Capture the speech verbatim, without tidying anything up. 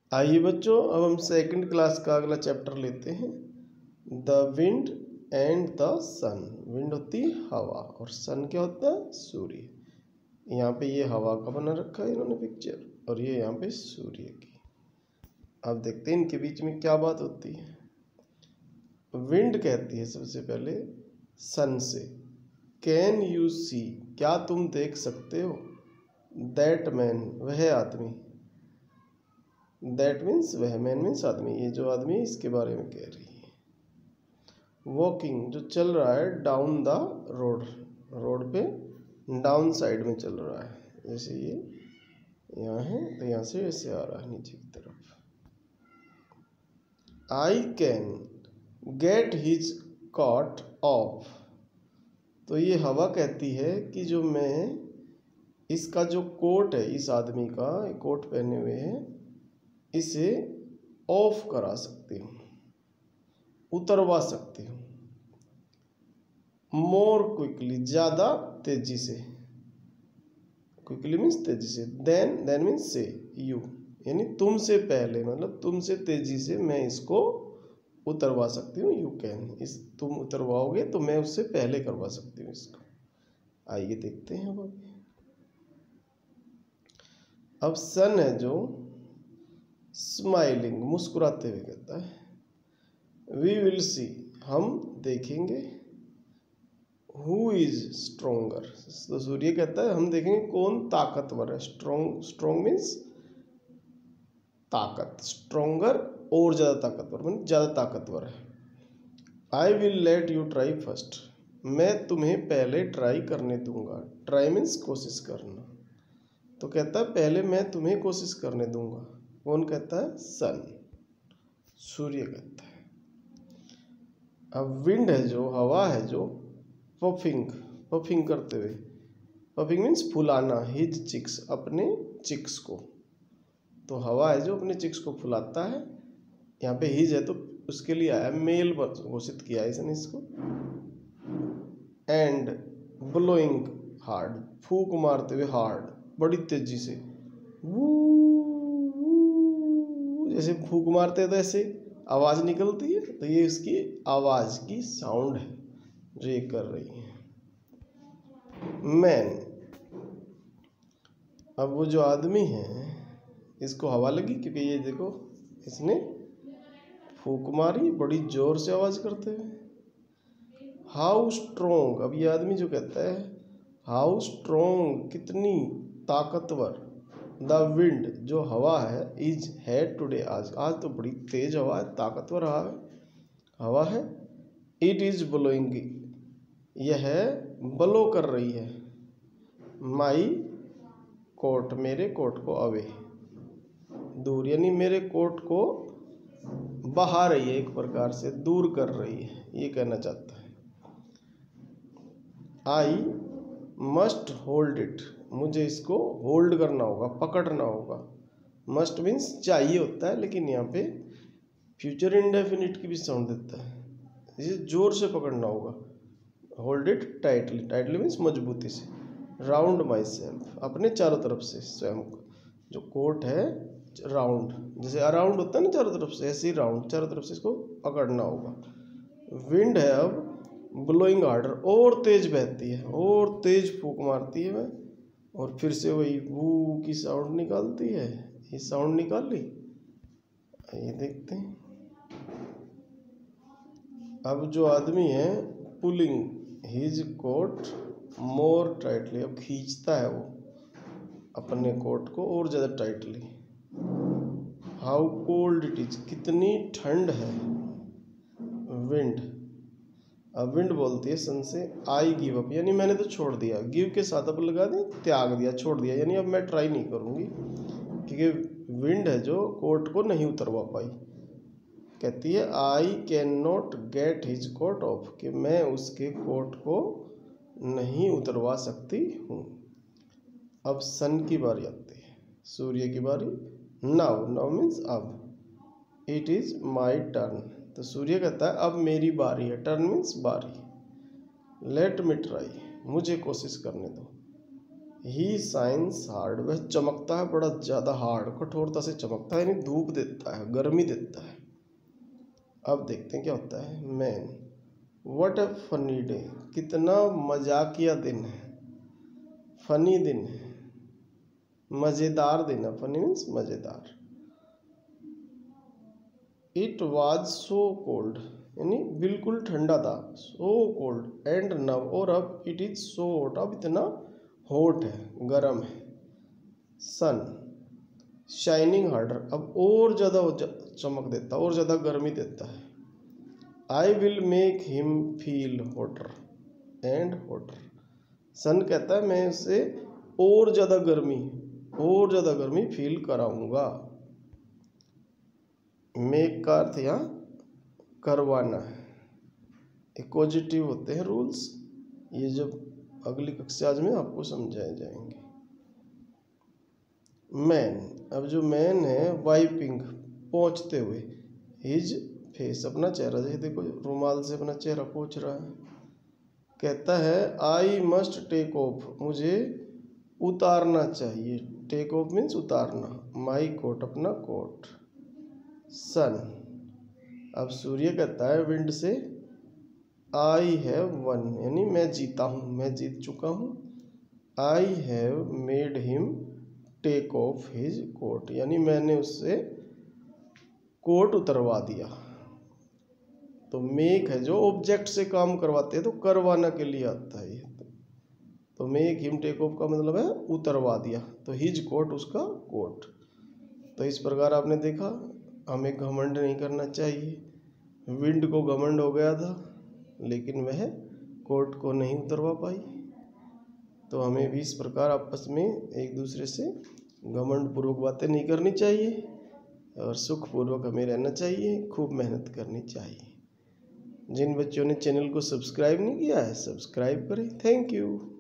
आइए बच्चों, अब हम सेकंड क्लास का अगला चैप्टर लेते हैं, the wind and the sun. Wind होती है हवा और सन क्या होता है? सूर्य। यहाँ पे ये हवा का बना रखा है इन्होंने पिक्चर, और ये यहाँ पे सूर्य की। अब देखते हैं इनके बीच में क्या बात होती है। विंड कहती है सबसे पहले सन से, कैन यू सी, क्या तुम देख सकते हो, दैट मैन, वह आदमी, दैट मीन्स वह, मैन मीन्स आदमी, ये जो आदमी है इसके बारे में कह रही है। वॉकिंग, जो चल रहा है, डाउन द रोड, रोड पे डाउन साइड में चल रहा है, जैसे ये यहाँ है तो यहाँ से ऐसे आ रहा है नीचे की तरफ। I can get his coat off, तो ये हवा कहती है कि जो मैं इसका जो कोट है, इस आदमी का कोट पहने हुए है, इसे ऑफ करा सकती हूँ, उतरवा सकती हूँ। मोर क्विकली, ज़्यादा तेजी से, क्विकली मीन्स तेजी से, देन देन मीन्स से, यू यानी तुमसे पहले, मतलब तुमसे तेजी से मैं इसको उतरवा सकती हूँ। यू कैन, इस तुम उतरवाओगे तो मैं उससे पहले करवा सकती हूँ इसको। आइए देखते हैं अब आगे। अब सन है जो स्माइलिंग, मुस्कुराते हुए कहता है, वी विल सी, हम देखेंगे, हु इज स्ट्रोंगर, तो सूर्य कहता है हम देखेंगे कौन ताकतवर है। स्ट्रोंग, स्ट्रोंग मीन्स ताकत, स्ट्रोंगर और ज़्यादा ताकतवर मीन्स ज़्यादा ताकतवर है। I will let you try first, मैं तुम्हें पहले ट्राई करने दूंगा। ट्राई मीन्स कोशिश करना, तो कहता है पहले मैं तुम्हें कोशिश करने दूंगा। कौन कहता है? सन, सूर्य कहता है। अब विंड है जो, हवा है जो, पफिंग, पफिंग करते हुए, पफिंग मीन्स फुलाना, हिज चिक्स, अपने चिक्स को, तो हवा है जो अपने चिक्स को फुलाता है। यहाँ पे हिज है तो उसके लिए आया, मेल घोषित किया है इसने इसको। एंड ब्लोइंग हार्ड, फूक मारते हुए, हार्ड बड़ी तेजी से, जैसे फूक मारते हैं तो ऐसे आवाज़ निकलती है, तो ये इसकी आवाज़ की साउंड है जो ये कर रही है। मैन, अब वो जो आदमी है इसको हवा लगी, क्योंकि ये देखो इसने फूक मारी बड़ी जोर से आवाज़ करते हुए। हाउ स्ट्रोंग, अब ये आदमी जो कहता है हाउ स्ट्रोंग, कितनी ताकतवर, द विंड, जो हवा है, इज है टुडे, आज, आज तो बड़ी तेज हवा है, ताकतवर हवा है, हवा है। इट इज ब्लोइंग, यह ब्लो कर रही है, माई कोट, मेरे कोट को, अवे, दूर, यानी मेरे कोट को बहा रही है, एक प्रकार से दूर कर रही है, ये कहना चाहता है। आई मस्ट होल्ड इट, मुझे इसको होल्ड करना होगा, पकड़ना होगा। मस्ट मीन्स चाहिए होता है, लेकिन यहाँ पे फ्यूचर इंडेफिनिट की भी साउंड देता है, इसे जोर से पकड़ना होगा। Hold it tightly, tightly means मजबूती से। राउंड माई सेल्फ, अपने चारों तरफ से, स्वयं को, जो कोट है राउंड, जैसे अराउंड होता है ना चारों तरफ से, ऐसे ही राउंड चारों तरफ से इसको पकड़ना होगा। विंड है अब ब्लोइंग हार्डर, और तेज बहती है, और तेज फूक मारती है वह, और फिर से वही वू की साउंड निकालती है। ये साउंड निकाल ली, ये देखते हैं। अब जो आदमी है pulling his coat more tightly, अब खींचता है वो अपने कोट को और ज़्यादा tightly. How cold it is, कितनी ठंड है। विंड, अब विंड बोलती है सन से, आई गिव अप, यानी मैंने तो छोड़ दिया, गिव के साथ अब लगा दें, त्याग दिया, छोड़ दिया, यानी अब मैं ट्राई नहीं करूँगी, क्योंकि विंड है जो कोट को नहीं उतरवा पाई। कहती है I can not get his coat off, कि मैं उसके कोट को नहीं उतरवा सकती हूँ। अब सन की बारी आती है, सूर्य की बारी। नाउ, नाउ मीन्स अब। इट इज़ माई टर्न, तो सूर्य कहता है अब मेरी बारी है, टर्न मीन्स बारी। लेट मी ट्राई, मुझे कोशिश करने दो। ही साइंस हार्ड, वह चमकता है बड़ा ज़्यादा हार्ड, कठोरता से चमकता है, यानी धूप देता है, गर्मी देता है। अब देखते हैं क्या होता है। Man, what a funny day, कितना मजाकिया दिन है, फनी दिन है, मज़ेदार दिन है, फनी मीन्स मज़ेदार। इट वाज सो कोल्ड, यानी बिल्कुल ठंडा था, सो कोल्ड एंड नव, और अब इट इज सो हॉट, अब इतना हॉट है, गर्म है। सन शाइनिंग हार्डर, अब और ज़्यादा चमक देता, और ज़्यादा गर्मी देता है। I will make him feel hotter and hotter, sun कहता है मैं उसे और ज़्यादा गर्मी और ज़्यादा गर्मी फील कराऊंगा। मेक का अर्थ यहाँ करवाना है। इक्वजिटिव होते हैं रूल्स, ये जब अगली कक्षा में आपको समझाए जाएंगे। मैन, अब जो मैन है वाइपिंग, पोंछते हुए, हिज फेस, अपना चेहरा, जैसे देखो रुमाल से अपना चेहरा पोंछ रहा है। कहता है आई मस्ट टेक ऑफ, मुझे उतारना चाहिए, टेक ऑफ मीन्स उतारना, माई कोट, अपना कोट। सन, अब सूर्य कहता है विंड से आई हैव वन, यानी मैं जीता हूँ, मैं जीत चुका हूँ। I have made him take off his coat, यानी मैंने उससे कोट उतरवा दिया। तो मेक है जो ऑब्जेक्ट से काम करवाते हैं, तो करवाना के लिए आता है। तो मेक हिम टेक ऑफ का मतलब है उतरवा दिया, तो हिज कोट उसका कोट। तो इस प्रकार आपने देखा हमें घमंड नहीं करना चाहिए। विंड को घमंड हो गया था, लेकिन वह कोट को नहीं उतरवा पाई। तो हमें भी इस प्रकार आपस में एक दूसरे से घमंड पूर्वक बातें नहीं करनी चाहिए, और सुख पूर्वक हमें रहना चाहिए, खूब मेहनत करनी चाहिए। जिन बच्चों ने चैनल को सब्सक्राइब नहीं किया है, सब्सक्राइब करें। Thank you.